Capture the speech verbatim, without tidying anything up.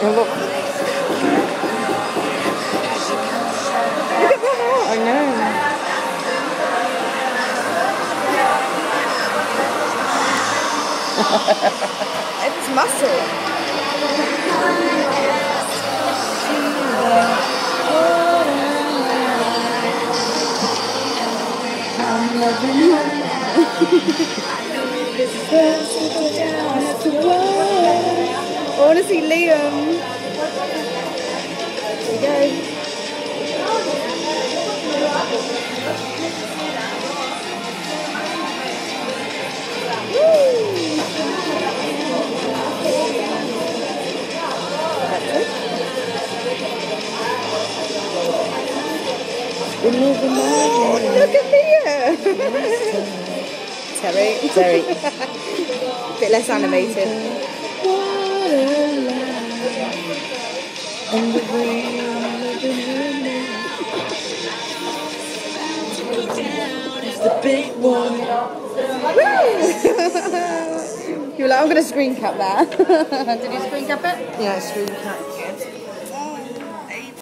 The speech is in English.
Oh, look. Look at that. I know. It's muscle. I'm loving you. I want to see Liam. There you go. Oh, look at Leah! Terry. Terry. Bit less animated. It's the big one. You were like, I'm going to screen cap that. Did you screen cap it? Yeah, screen cap.